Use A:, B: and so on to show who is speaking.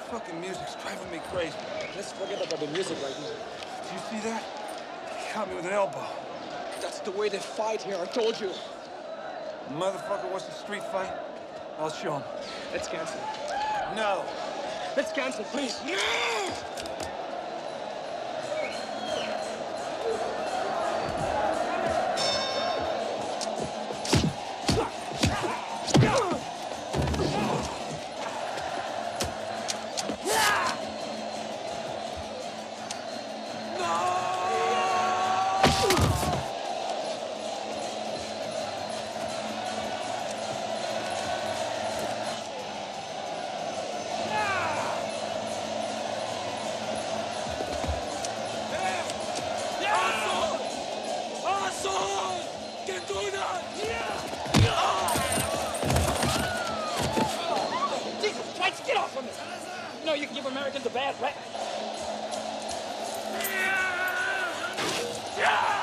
A: fucking music's driving me crazy.
B: Let's forget about the music right now.
A: Do you see that? He caught me with an elbow.
B: That's the way they fight here, I told you.
A: The motherfucker wants a street fight? I'll show him.
B: Let's cancel.
A: No.
B: Let's cancel, please. No! Get off of me! You know you can give Americans a bad rap.